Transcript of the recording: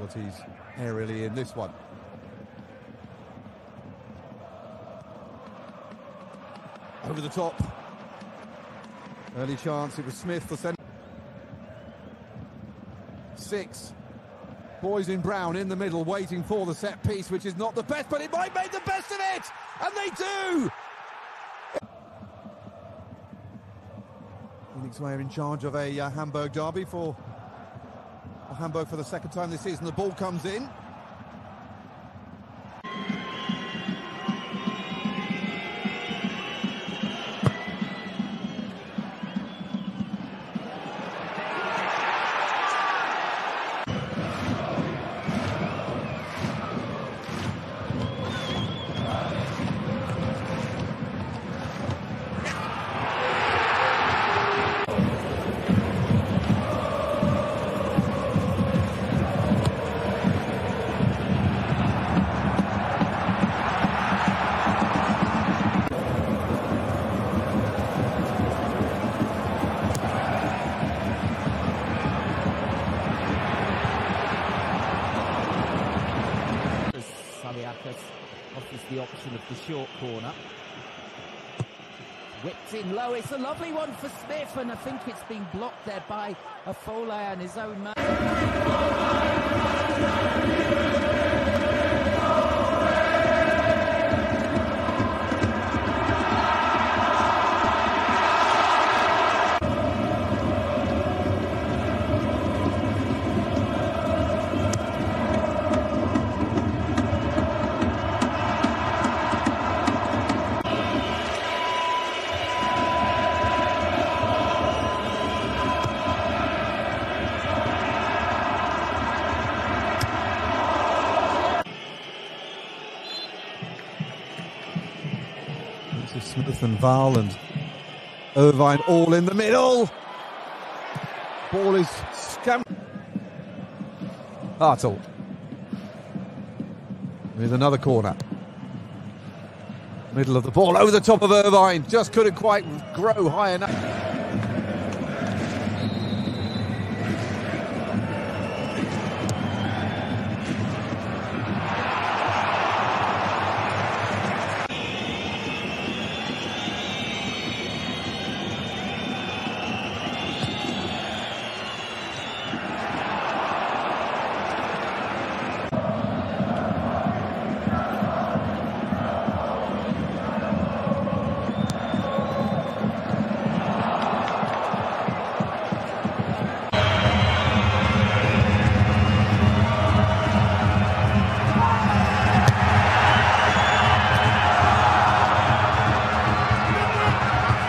qualities aerially in this one. Over the top. Early chance, it was Smith for centre. 6. Boys in brown in the middle, waiting for the set piece, which is not the best, but it might make the best of it! And they do! Phoenix are in charge of a Hamburg derby for Hamburg for the second time this season. The ball comes in. Offers the option of the short corner. Whipped in low, it's a lovely one for Smith, and I think it's been blocked there by Afolayan and his own man. Smith and Val and Irvine all in the middle. Ball is stamped. Hartle with another corner. Middle of the ball, over the top of Irvine. Just couldn't quite grow high enough.